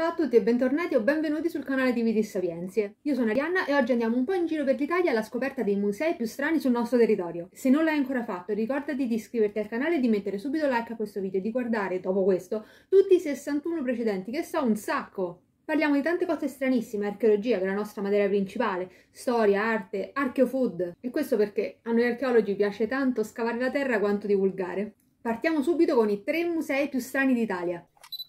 Ciao a tutti e bentornati o benvenuti sul canale di Viti Sapienze. Io sono Arianna e oggi andiamo un po' in giro per l'Italia alla scoperta dei musei più strani sul nostro territorio. Se non l'hai ancora fatto, ricordati di iscriverti al canale e di mettere subito like a questo video e di guardare, dopo questo, tutti i 61 precedenti, che so un sacco! Parliamo di tante cose stranissime, archeologia, che è la nostra materia principale, storia, arte, archeofood. E questo perché a noi archeologi piace tanto scavare la terra quanto divulgare. Partiamo subito con i 3 musei più strani d'Italia.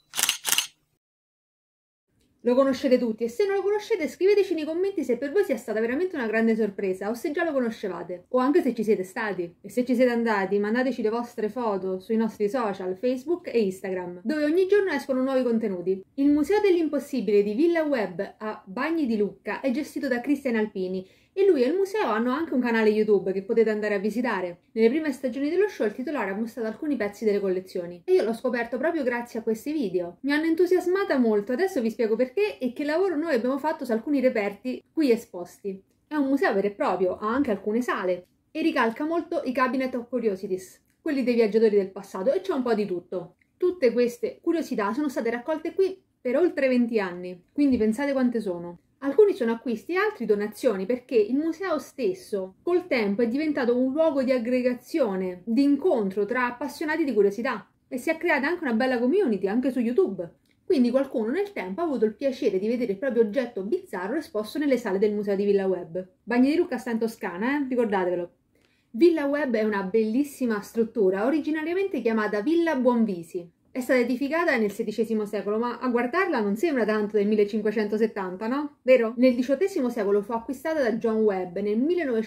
Lo conoscete tutti e se non lo conoscete scriveteci nei commenti se per voi sia stata veramente una grande sorpresa o se già lo conoscevate o anche se ci siete stati. E se ci siete andati mandateci le vostre foto sui nostri social Facebook e Instagram, dove ogni giorno escono nuovi contenuti. Il Museo dell'Impossibile di Villa Web a Bagni di Lucca è gestito da Cristian Alpini e lui e il museo hanno anche un canale YouTube che potete andare a visitare. Nelle prime stagioni dello show il titolare ha mostrato alcuni pezzi delle collezioni e io l'ho scoperto proprio grazie a questi video. Mi hanno entusiasmata molto, adesso vi spiego perché e che lavoro noi abbiamo fatto su alcuni reperti qui esposti. È un museo vero e proprio, ha anche alcune sale e ricalca molto i Cabinet of Curiosities, quelli dei viaggiatori del passato, e c'è un po' di tutto. Tutte queste curiosità sono state raccolte qui per oltre 20 anni, quindi pensate quante sono. Alcuni sono acquisti e altri donazioni perché il museo stesso col tempo è diventato un luogo di aggregazione, di incontro tra appassionati di curiosità e si è creata anche una bella community anche su YouTube. Quindi qualcuno nel tempo ha avuto il piacere di vedere il proprio oggetto bizzarro esposto nelle sale del museo di Villa Web. Bagni di Lucca sta in Toscana, ricordatevelo. Villa Web è una bellissima struttura originariamente chiamata Villa Buonvisi. È stata edificata nel XVI secolo, ma a guardarla non sembra tanto del 1570, no? Vero? Nel XVIII secolo fu acquistata da John Webb e nel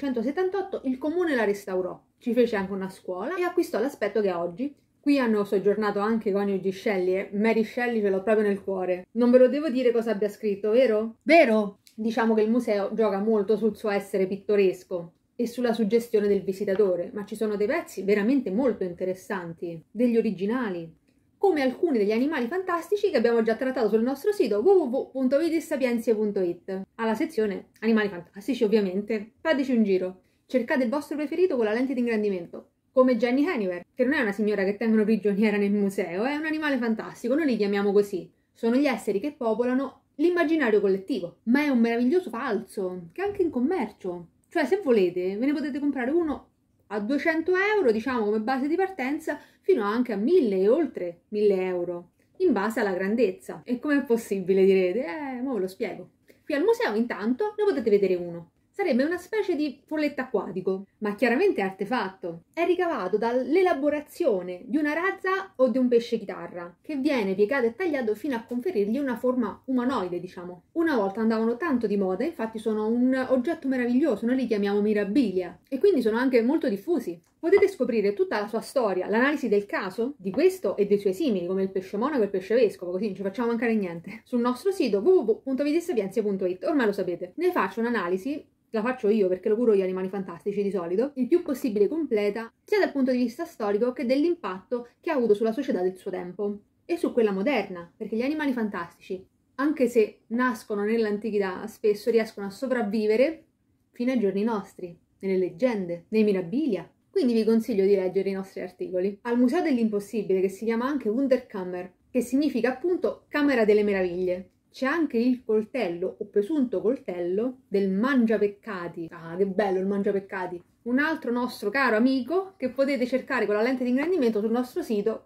1978 il comune la restaurò. Ci fece anche una scuola e acquistò l'aspetto che ha oggi. Qui hanno soggiornato anche i coniugi Shelley e Mary Shelley ce l'ho proprio nel cuore. Non ve lo devo dire cosa abbia scritto, vero? Vero? Diciamo che il museo gioca molto sul suo essere pittoresco e sulla suggestione del visitatore, ma ci sono dei pezzi veramente molto interessanti, degli originali, come alcuni degli animali fantastici che abbiamo già trattato sul nostro sito www.vitisapienze.it. Alla sezione animali fantastici, ovviamente. Fateci un giro. Cercate il vostro preferito con la lente di ingrandimento, come Jenny Haniver, che non è una signora che tengono prigioniera nel museo, è un animale fantastico, noi li chiamiamo così. Sono gli esseri che popolano l'immaginario collettivo, ma è un meraviglioso falso, che è anche in commercio. Cioè, se volete, ve ne potete comprare uno a 200 euro, diciamo, come base di partenza, fino anche a 1000 e oltre 1000 euro, in base alla grandezza. E com'è possibile, direte? Mo ve lo spiego. Qui al museo, intanto, ne potete vedere uno. Sarebbe una specie di folletto acquatico, ma chiaramente è artefatto. È ricavato dall'elaborazione di una razza o di un pesce chitarra, che viene piegato e tagliato fino a conferirgli una forma umanoide, diciamo. Una volta andavano tanto di moda, infatti sono un oggetto meraviglioso, noi li chiamiamo mirabilia, e quindi sono anche molto diffusi. Potete scoprire tutta la sua storia, l'analisi del caso di questo e dei suoi simili, come il pesce monaco e il pesce vescovo, così non ci facciamo mancare niente, sul nostro sito www.vitisapienze.it. Ormai lo sapete. Ne faccio un'analisi. La faccio io perché lo curo gli animali fantastici di solito, il più possibile completa, sia dal punto di vista storico che dell'impatto che ha avuto sulla società del suo tempo e su quella moderna, perché gli animali fantastici, anche se nascono nell'antichità, spesso riescono a sopravvivere fino ai giorni nostri, nelle leggende, nei mirabilia. Quindi vi consiglio di leggere i nostri articoli. Al Museo dell'Impossibile, che si chiama anche Wunderkammer, che significa appunto Camera delle Meraviglie, c'è anche il coltello o presunto coltello del Mangiapeccati. Ah, che bello il Mangiapeccati! Un altro nostro caro amico che potete cercare con la lente di ingrandimento sul nostro sito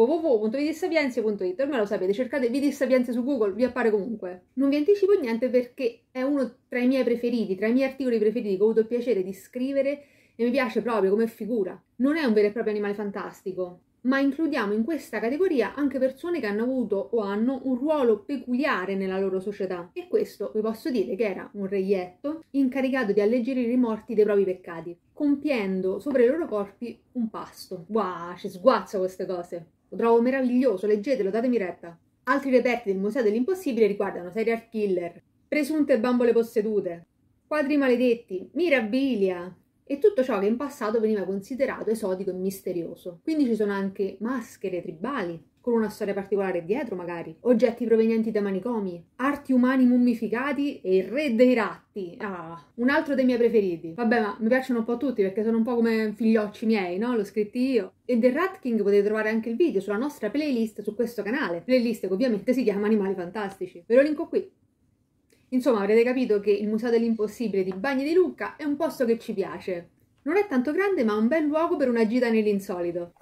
www.vitisapienze.it. Ormai lo sapete, cercate Viti Sapienze su Google, vi appare comunque. Non vi anticipo niente perché è uno tra i miei preferiti, tra i miei articoli preferiti che ho avuto il piacere di scrivere e mi piace proprio come figura. Non è un vero e proprio animale fantastico, ma includiamo in questa categoria anche persone che hanno avuto o hanno un ruolo peculiare nella loro società. E questo vi posso dire che era un reietto incaricato di alleggerire i morti dei propri peccati, compiendo sopra i loro corpi un pasto. Wow, ci sguazzo queste cose. Lo trovo meraviglioso, leggetelo, datemi retta. Altri reperti del Museo dell'Impossibile riguardano serial killer, presunte bambole possedute, quadri maledetti, mirabilia e tutto ciò che in passato veniva considerato esotico e misterioso. Quindi ci sono anche maschere tribali, con una storia particolare dietro magari, oggetti provenienti da manicomi, arti umani mummificati e il re dei ratti. Ah, un altro dei miei preferiti. Vabbè, ma mi piacciono un po' tutti perché sono un po' come figliocci miei, no? L'ho scritti io. E del Rat King potete trovare anche il video sulla nostra playlist su questo canale, playlist che ovviamente si chiama Animali Fantastici. Ve lo linko qui. Insomma, avrete capito che il Museo dell'Impossibile di Bagni di Lucca è un posto che ci piace. Non è tanto grande, ma è un bel luogo per una gita nell'insolito.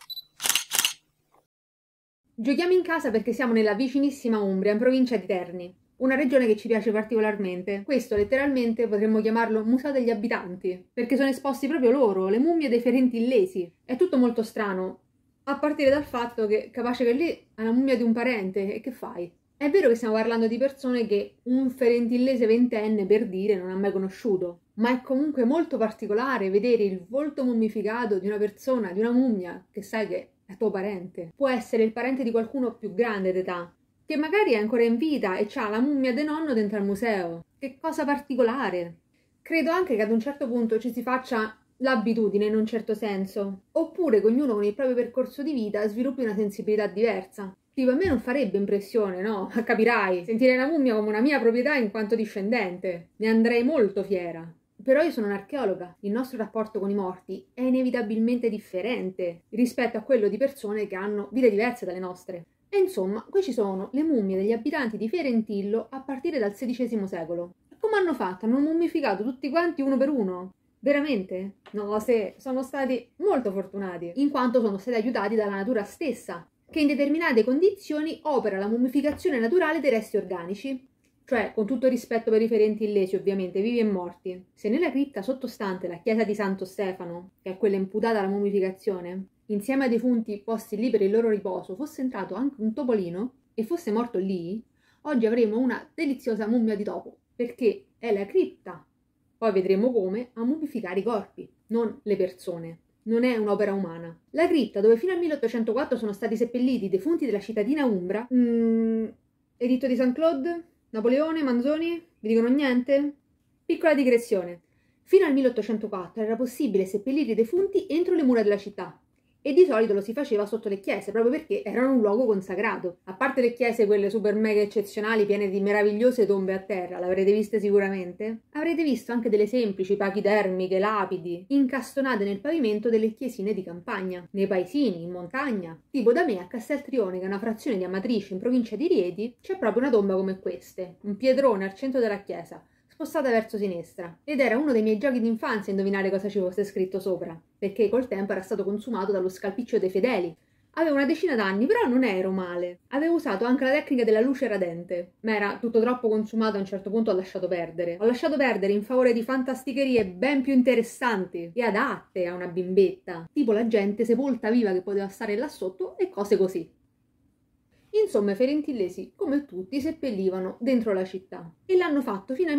Giochiamo in casa perché siamo nella vicinissima Umbria, in provincia di Terni, una regione che ci piace particolarmente. Questo letteralmente potremmo chiamarlo Museo degli abitanti, perché sono esposti proprio loro, le mummie dei ferenti illesi. È tutto molto strano, a partire dal fatto che capace che lì è la mummia di un parente, e che fai? È vero che stiamo parlando di persone che un ferentillese ventenne, per dire, non ha mai conosciuto, ma è comunque molto particolare vedere il volto mummificato di una persona, di una mummia, che sai che è tuo parente. Può essere il parente di qualcuno più grande d'età, che magari è ancora in vita e ha la mummia del nonno dentro al museo. Che cosa particolare! Credo anche che ad un certo punto ci si faccia l'abitudine in un certo senso, oppure che ognuno con il proprio percorso di vita sviluppi una sensibilità diversa. Tipo, a me non farebbe impressione, no? Capirai, sentire la mummia come una mia proprietà in quanto discendente. Ne andrei molto fiera. Però io sono un'archeologa. Il nostro rapporto con i morti è inevitabilmente differente rispetto a quello di persone che hanno vite diverse dalle nostre. E insomma, qui ci sono le mummie degli abitanti di Ferentillo a partire dal XVI secolo. E come hanno fatto? Hanno mummificato tutti quanti uno per uno? Veramente? No, se sono stati molto fortunati, in quanto sono stati aiutati dalla natura stessa, che in determinate condizioni opera la mummificazione naturale dei resti organici, cioè con tutto rispetto per i ferenti illesi ovviamente, vivi e morti. Se nella cripta sottostante la chiesa di Santo Stefano, che è quella imputata alla mummificazione, insieme ai defunti posti lì per il loro riposo, fosse entrato anche un topolino e fosse morto lì, oggi avremo una deliziosa mummia di topo, perché è la cripta, poi vedremo come, a mummificare i corpi, non le persone. Non è un'opera umana. La cripta, dove fino al 1804 sono stati seppelliti i defunti della cittadina umbra, Editto di Saint-Claude, Napoleone, Manzoni, vi dicono niente? Piccola digressione. Fino al 1804 era possibile seppellire i defunti entro le mura della città, e di solito lo si faceva sotto le chiese, proprio perché erano un luogo consacrato. A parte le chiese, quelle super mega eccezionali, piene di meravigliose tombe a terra, l'avrete viste sicuramente, avrete visto anche delle semplici pachidermiche, lapidi, incastonate nel pavimento delle chiesine di campagna, nei paesini, in montagna. Tipo da me a Casteltrione, che è una frazione di Amatrice in provincia di Rieti, c'è proprio una tomba come queste, un pietrone al centro della chiesa, spostata verso sinistra, ed era uno dei miei giochi d'infanzia indovinare cosa ci fosse scritto sopra, perché col tempo era stato consumato dallo scalpiccio dei fedeli. Avevo una decina d'anni, però non ero male. Avevo usato anche la tecnica della luce radente, ma era tutto troppo consumato, a un certo punto ho lasciato perdere. Ho lasciato perdere in favore di fantasticherie ben più interessanti e adatte a una bimbetta, tipo la gente sepolta viva che poteva stare là sotto e cose così. Insomma, i ferentillesi, come tutti, seppellivano dentro la città e l'hanno fatto fino al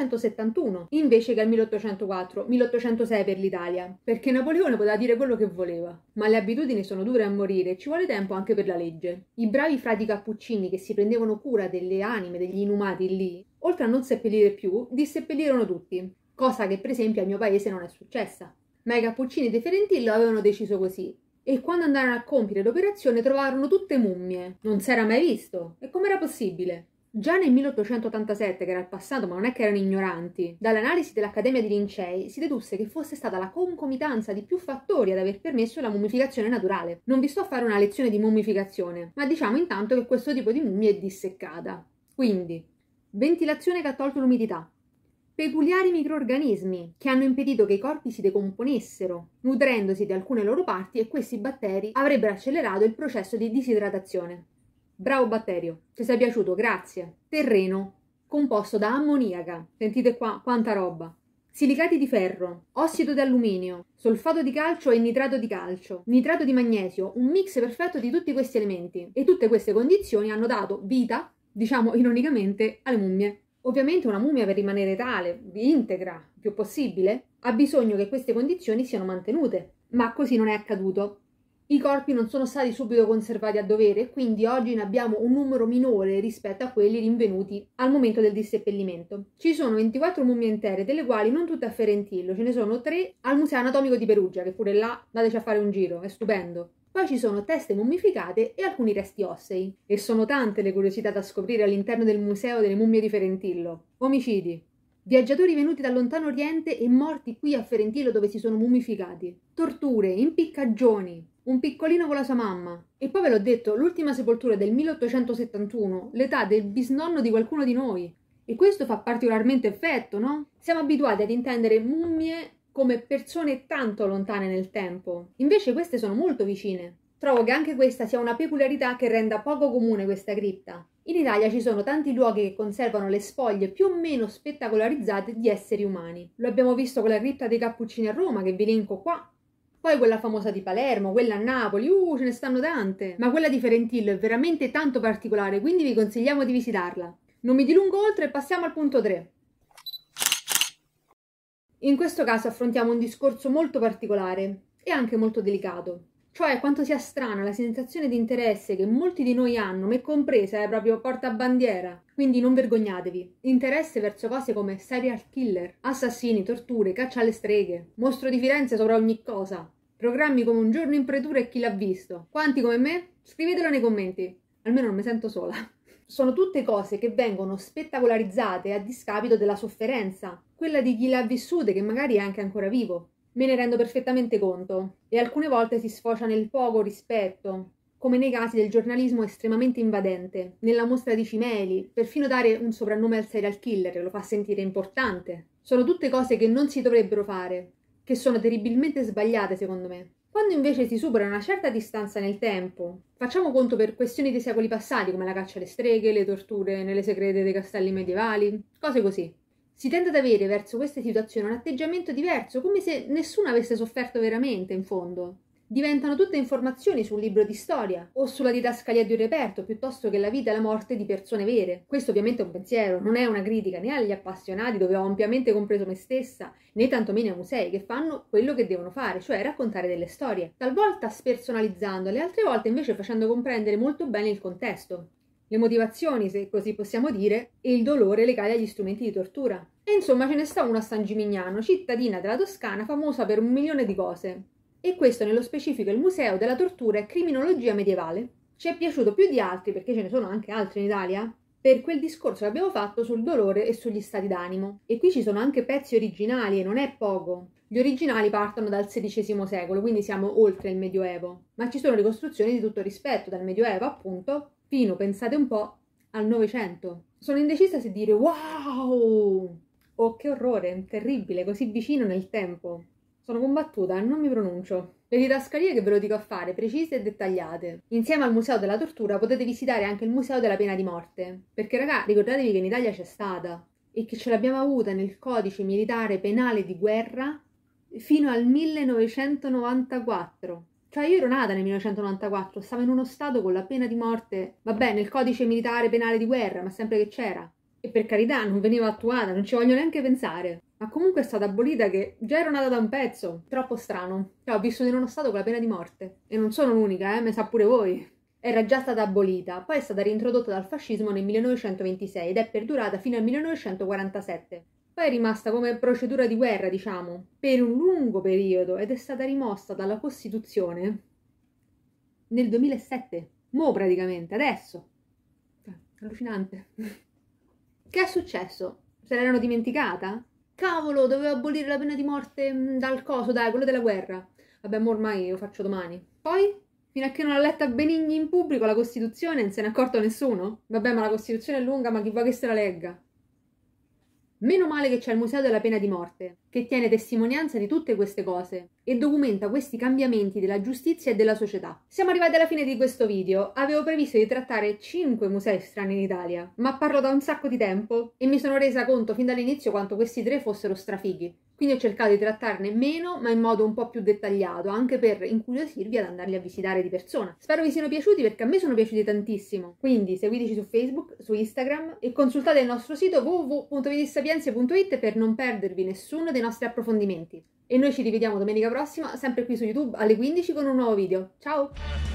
1871, invece che al 1804, 1806 per l'Italia, perché Napoleone poteva dire quello che voleva. Ma le abitudini sono dure a morire e ci vuole tempo anche per la legge. I bravi frati cappuccini che si prendevano cura delle anime degli inumati lì, oltre a non seppellire più, disseppellirono tutti, cosa che per esempio al mio paese non è successa. Ma i cappuccini di Ferentillo avevano deciso così. E quando andarono a compiere l'operazione trovarono tutte mummie. Non s'era mai visto. E com'era possibile? Già nel 1887, che era il passato, ma non è che erano ignoranti, dall'analisi dell'Accademia di Lincei si dedusse che fosse stata la concomitanza di più fattori ad aver permesso la mummificazione naturale. Non vi sto a fare una lezione di mummificazione, ma diciamo intanto che questo tipo di mummia è disseccata. Quindi, ventilazione che ha tolto l'umidità, peculiari microrganismi che hanno impedito che i corpi si decomponessero, nutrendosi di alcune loro parti, e questi batteri avrebbero accelerato il processo di disidratazione. Bravo batterio, ci sei piaciuto, grazie. Terreno, composto da ammoniaca, sentite qua quanta roba, silicati di ferro, ossido di alluminio, solfato di calcio e nitrato di calcio, nitrato di magnesio, un mix perfetto di tutti questi elementi, e tutte queste condizioni hanno dato vita, diciamo ironicamente, alle mummie. Ovviamente una mummia, per rimanere tale, integra, il più possibile, ha bisogno che queste condizioni siano mantenute, ma così non è accaduto. I corpi non sono stati subito conservati a dovere e quindi oggi ne abbiamo un numero minore rispetto a quelli rinvenuti al momento del disseppellimento. Ci sono 24 mummie intere, delle quali non tutte a Ferentillo, ce ne sono 3 al Museo Anatomico di Perugia, che pure là dateci a fare un giro, è stupendo. Poi ci sono teste mummificate e alcuni resti ossei. E sono tante le curiosità da scoprire all'interno del Museo delle Mummie di Ferentillo. Omicidi, viaggiatori venuti dal lontano oriente e morti qui a Ferentillo dove si sono mummificati, torture, impiccagioni, un piccolino con la sua mamma. E poi ve l'ho detto, l'ultima sepoltura del 1871, l'età del bisnonno di qualcuno di noi. E questo fa particolarmente effetto, no? Siamo abituati ad intendere mummie come persone tanto lontane nel tempo. Invece queste sono molto vicine. Trovo che anche questa sia una peculiarità che renda poco comune questa cripta. In Italia ci sono tanti luoghi che conservano le spoglie più o meno spettacolarizzate di esseri umani. Lo abbiamo visto con la cripta dei Cappuccini a Roma, che vi elenco qua. Poi quella famosa di Palermo, quella a Napoli, ce ne stanno tante. Ma quella di Ferentillo è veramente tanto particolare, quindi vi consigliamo di visitarla. Non mi dilungo oltre e passiamo al punto 3. In questo caso affrontiamo un discorso molto particolare e anche molto delicato. Cioè quanto sia strana la sensazione di interesse che molti di noi hanno, me compresa, è proprio portabandiera. Quindi non vergognatevi. Interesse verso cose come serial killer, assassini, torture, caccia alle streghe, mostro di Firenze sopra ogni cosa, programmi come Un giorno in pretura e Chi l'ha visto. Quanti come me? Scrivetelo nei commenti. Almeno non mi sento sola. Sono tutte cose che vengono spettacolarizzate a discapito della sofferenza, quella di chi le ha vissute, che magari è anche ancora vivo. Me ne rendo perfettamente conto, e alcune volte si sfocia nel poco rispetto, come nei casi del giornalismo estremamente invadente, nella mostra di cimeli, perfino dare un soprannome al serial killer lo fa sentire importante. Sono tutte cose che non si dovrebbero fare, che sono terribilmente sbagliate secondo me. Quando invece si supera una certa distanza nel tempo, facciamo conto per questioni dei secoli passati come la caccia alle streghe, le torture nelle segrete dei castelli medievali, cose così. Si tende ad avere verso queste situazioni un atteggiamento diverso, come se nessuno avesse sofferto veramente, in fondo. Diventano tutte informazioni su un libro di storia o sulla didascalia di un reperto, piuttosto che la vita e la morte di persone vere. Questo ovviamente è un pensiero, non è una critica né agli appassionati, dove ho ampiamente compreso me stessa, né tantomeno ai musei, che fanno quello che devono fare, cioè raccontare delle storie, talvolta spersonalizzandole, altre volte invece facendo comprendere molto bene il contesto, le motivazioni, se così possiamo dire, e il dolore legati agli strumenti di tortura. E insomma ce ne sta una a San Gimignano, cittadina della Toscana famosa per 1.000.000 di cose. E questo nello specifico è il Museo della Tortura e Criminologia Medievale. Ci è piaciuto più di altri, perché ce ne sono anche altri in Italia, per quel discorso che abbiamo fatto sul dolore e sugli stati d'animo. E qui ci sono anche pezzi originali, e non è poco. Gli originali partono dal XVI secolo, quindi siamo oltre il Medioevo. Ma ci sono ricostruzioni di tutto rispetto, dal Medioevo appunto, fino, pensate un po', al Novecento. Sono indecisa se dire wow! Oh, che orrore, terribile, così vicino nel tempo. Sono combattuta, non mi pronuncio. Le didascalie che ve lo dico a fare, precise e dettagliate. Insieme al Museo della Tortura potete visitare anche il Museo della Pena di Morte. Perché raga, ricordatevi che in Italia c'è stata e che ce l'abbiamo avuta nel Codice Militare Penale di Guerra fino al 1994. Cioè io ero nata nel 1994, stavo in uno stato con la pena di morte, vabbè, nel Codice Militare Penale di Guerra, ma sempre che c'era. E per carità, non veniva attuata, non ci voglio neanche pensare. Ma comunque è stata abolita che già ero nata da un pezzo. Troppo strano. Cioè, ho vissuto in uno stato con la pena di morte. E non sono l'unica, me sa pure voi. Era già stata abolita, poi è stata reintrodotta dal fascismo nel 1926 ed è perdurata fino al 1947. Poi è rimasta come procedura di guerra, diciamo, per un lungo periodo ed è stata rimossa dalla Costituzione nel 2007. Mo' praticamente, adesso. Allucinante. Che è successo? Se l'erano dimenticata? Cavolo, dovevo abolire la pena di morte dal coso, dai, quello della guerra. Vabbè, mo ormai lo faccio domani. Poi, fino a che non l'ha letta Benigni in pubblico la Costituzione, non se ne è accorto nessuno? Vabbè, ma la Costituzione è lunga, ma chi vuoi che se la legga? Meno male che c'è il Museo della Pena di Morte, che tiene testimonianza di tutte queste cose e documenta questi cambiamenti della giustizia e della società. Siamo arrivati alla fine di questo video. Avevo previsto di trattare 5 musei strani in Italia, ma parlo da un sacco di tempo e mi sono resa conto fin dall'inizio quanto questi 3 fossero strafighi. Quindi ho cercato di trattarne meno, ma in modo un po' più dettagliato, anche per incuriosirvi ad andarli a visitare di persona. Spero vi siano piaciuti perché a me sono piaciuti tantissimo. Quindi seguiteci su Facebook, su Instagram e consultate il nostro sito www.vitisapienze.it per non perdervi nessuno dei nostri approfondimenti. E noi ci rivediamo domenica prossima, sempre qui su YouTube alle 15 con un nuovo video. Ciao!